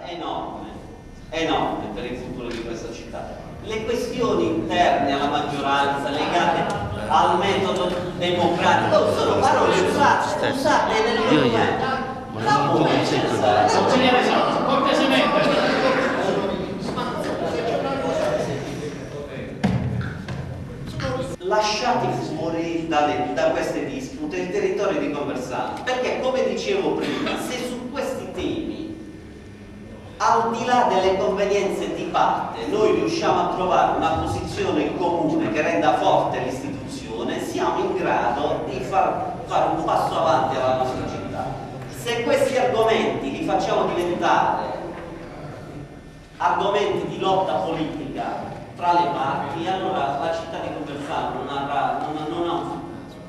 enorme per il futuro di questa città. Le questioni interne alla maggioranza legate al metodo democratico sono parole usate nel documento. Lasciati fuori da queste dispute il territorio di Conversano, perché come dicevo prima, se su questi temi, al di là delle convenienze di parte, noi riusciamo a trovare una posizione comune che renda forte l'istituzione, siamo in grado di fare un passo avanti alla nostra città. Se questi argomenti li facciamo diventare argomenti di lotta politica tra le parti, allora la città di Conversano non ha un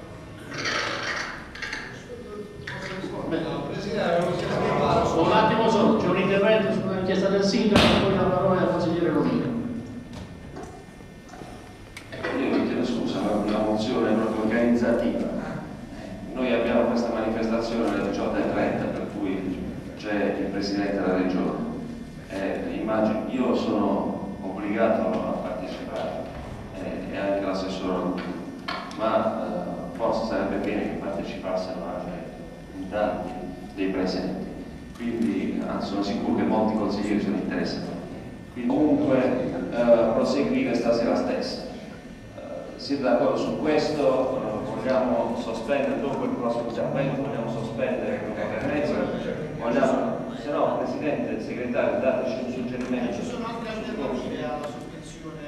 un attimo solo, c'è un intervento su una richiesta del sindaco e poi la parola al consigliere Romino. Io vi chiedo scusa, ma una mozione proprio organizzativa. Noi abbiamo questa manifestazione alle 18:30, per cui c'è il Presidente della Regione. Immagino, io sono obbligato a partecipare e anche l'assessore, ma forse sarebbe bene che partecipassero anche in tanti dei presenti. Quindi sono sicuro che molti consiglieri sono interessati. Quindi comunque proseguire stasera stessa. Siete d'accordo su questo? Vogliamo sospendere dopo il prossimo intervento? Vogliamo sospendere con qualche mezzo? Vogliamo, se no, Presidente, Segretario, dateci un suggerimento. Ci sono altre alternative alla sospensione?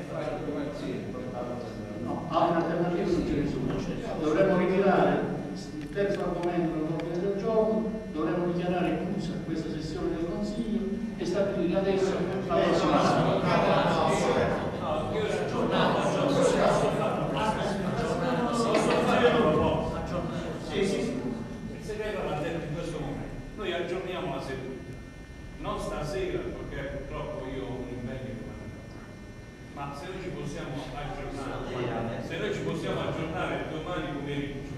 No, alternative non ce ne sono. Dovremmo ritirare il terzo argomento dell'ordine del giorno, dovremmo dichiarare chiusa questa sessione del Consiglio e stabilire adesso la prossima sessione. Il segreto l'ha detto in questo momento. Noi aggiorniamo la seduta, non stasera perché purtroppo io ho un impegno, ma se noi ci possiamo aggiornare domani pomeriggio,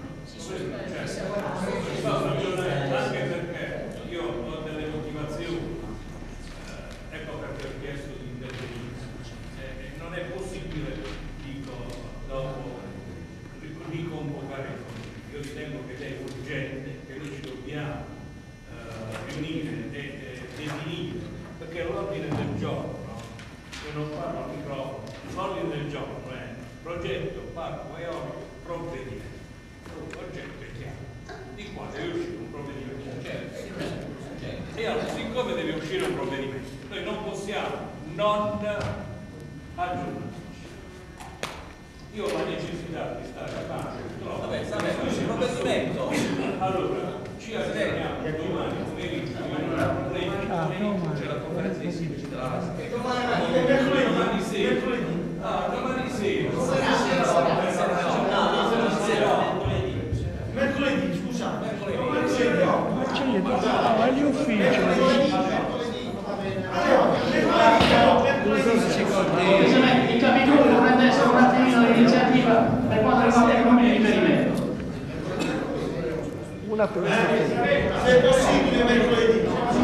anche perché io ho delle motivazioni, ecco perché ho chiesto di intervenire. Non è possibile, dico, dopo riconvocare il Consiglio. Io ritengo che è urgente, che noi ci dobbiamo riunire e definire, perché l'ordine del giorno, io non parlo al microfono, l'ordine del giorno è progetto parco eolico provvedimento. Il progetto è chiaro, di qua deve uscire un provvedimento. E allora, siccome deve uscire un provvedimento, noi non possiamo non aggiornarci. Io ho la necessità di stare a casa, il provvedimento. allora ci aggiorniamo domani pomeriggio, c'è la conferenza dei sindaci della domani sera. Mercoledì, scusate. Agli uffici. Il capitolo dovrebbe essere un attimino l'iniziativa per quanto riguarda i numeri di riferimento. Una per Se è possibile mercoledì.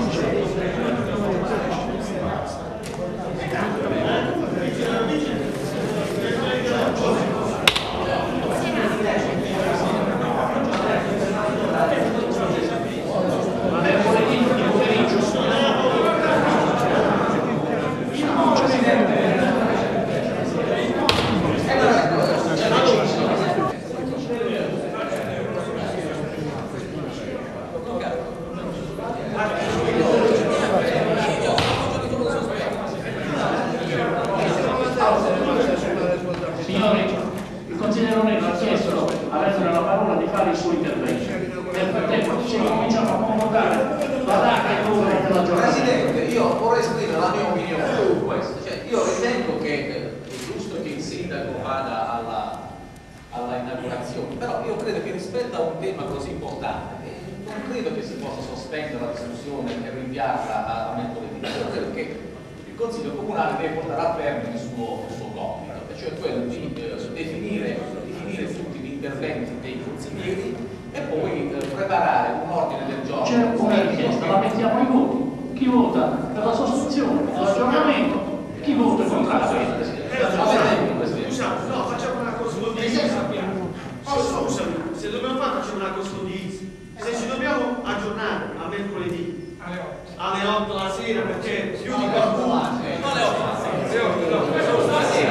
Signori, il consigliere Romero ha chiesto, avendone la parola, di fare il suo intervento. Nel frattempo ci cominciamo a concordare la data e l'ora della giornata. Presidente, io vorrei esprimere la mia opinione su questo. Cioè, io ritengo che è giusto che il sindaco vada alla inaugurazione, però io credo che rispetto a un tema così importante non credo che si possa sospendere la discussione e rinviarla a mercoledì. Io credo che il Consiglio Comunale deve portare a termine il suo compito, cioè quello di definire tutti gli interventi dei consiglieri e poi preparare un ordine del giorno. C'è una richiesta, la mettiamo ai voti. Chi vota per la sospensione, l'aggiornamento, chi vota contrario. Scusate, no, facciamo una cosa scusami, se dobbiamo fare facciamo una cosa se ci dobbiamo aggiornare a mercoledì alle 8 la sera, perché più di qualcuno non le 8 la sera.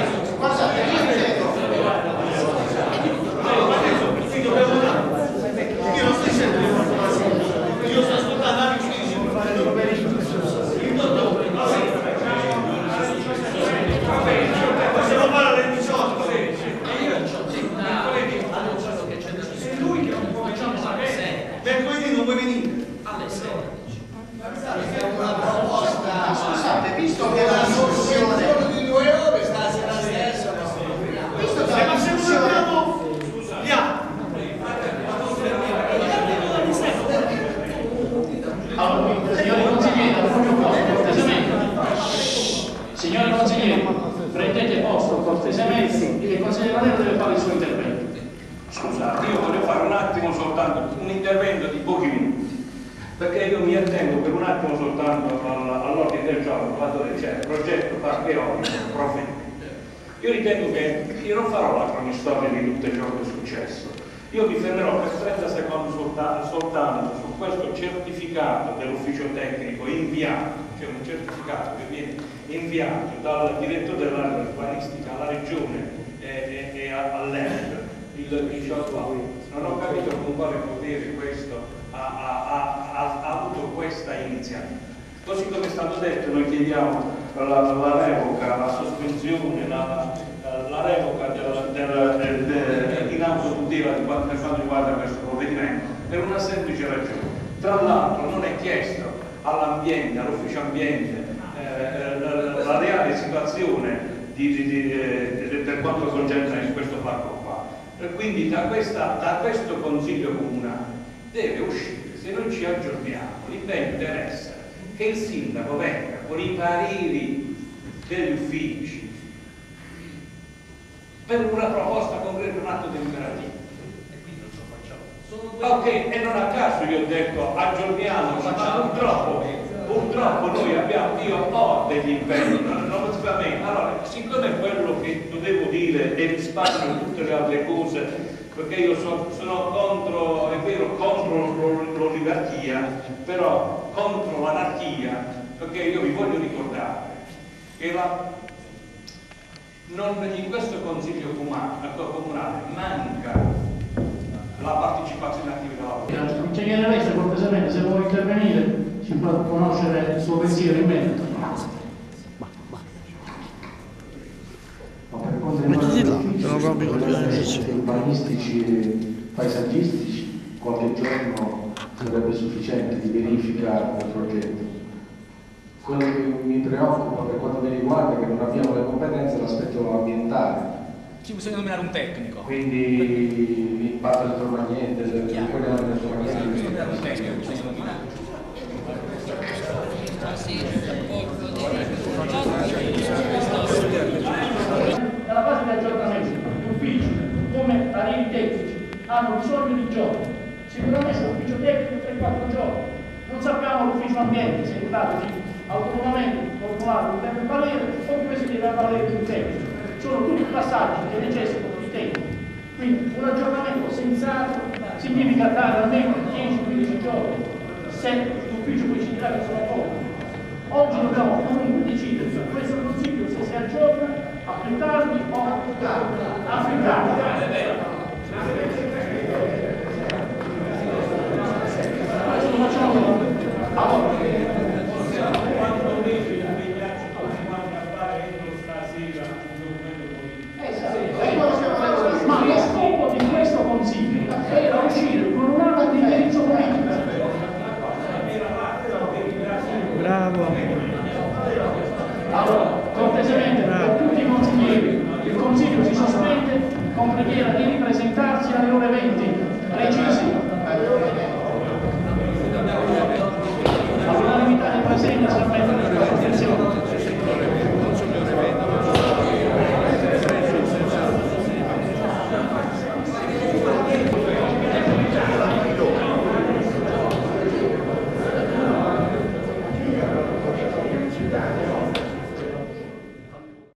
Io non sto dicendo le 8 la sera, io sto ascoltando anche che dicono possiamo fare alle 18. Mercoledì non vuoi venire? Alle 6. È una proposta, scusate, visto che la soluzione di 2 ore sta la stessa, visto che la soluzione gli altri. Allora, signori consiglieri, prendete posto cortesemente, il consigliere Valero deve fare il suo intervento. Scusate, io voglio fare un attimo soltanto un intervento di pochi minuti, perché io mi attengo per un attimo soltanto all'ordine del giorno quando c'è il progetto parco eolico profitto. Io ritengo che io non farò la cronistoria di tutto ciò che è successo, io mi fermerò per 30 secondi soltanto su questo certificato dell'ufficio tecnico inviato, cioè un certificato che viene inviato dal direttore dell'area urbanistica alla regione e all'ENP il 18 aprile. Non ho capito con quale potere questo ha avuto questa iniziativa. Così come è stato detto, noi chiediamo la revoca, la sospensione, la revoca in autotutela per quanto riguarda questo provvedimento, per una semplice ragione. Tra l'altro non è chiesto all'ambiente, all'ufficio ambiente, la reale situazione per quanto concerne questo parco qua. Quindi da questo Consiglio Comunale deve uscire, se noi ci aggiorniamo, l'impegno deve essere che il sindaco venga con i pareri degli uffici per una proposta concreta, un atto deliberativo. E quindi non lo facciamo. Ok, e non a caso io ho detto aggiorniamoci, ma purtroppo noi abbiamo, io ho degli impegni, non lo si fa bene. Allora, siccome quello che dovevo dire e risparmio tutte le altre cose, perché io sono contro, è vero, contro l'oligarchia, però contro l'anarchia, perché io vi voglio ricordare che in questo Consiglio Comunale manca la partecipazione attiva della Il consigliere Ressa, cortesemente, se vuole intervenire, ci fa conoscere il suo pensiero in merito. Per quanto riguarda gli urbanistici e paesaggistici, qualche giorno sarebbe sufficiente di verifica del progetto. Quello che mi preoccupa per quanto mi riguarda è che non abbiamo le competenze l'aspetto ambientale. Ci bisogna nominare un tecnico. Quindi l'impatto elettromagnetico, Bisogna nominare un tecnico, bisogna nominare. Nella fase di aggiornamento, gli uffici come pareri tecnici hanno bisogno di giorni. Sicuramente l'ufficio tecnico 3-4 giorni. Non sappiamo l'ufficio ambiente se è stato autonomamente formulato un tempo parere oppure si deve avvalere di un tecnico. Sono tutti passaggi che necessitano di tempo. Quindi un aggiornamento sensato significa dare almeno 10-15 giorni. Se l'ufficio poi ci dirà che sono pochi. Oggi dobbiamo comunque decidere su questo Consiglio se si aggiorna a più tardi o a più tardi. Questo lo facciamo allora. Quando dice impegnarci tutti quanti a fare entro stasera un documento politico. Ma lo scopo di questo Consiglio era uscire con un atto di indirizzo politico. Bravo. Allora, cortesemente, per tutti i consiglieri, il Consiglio si sospende con preghiera di ripresentarsi alle ore 20, precisi. All'unanimità dei presenti si ammette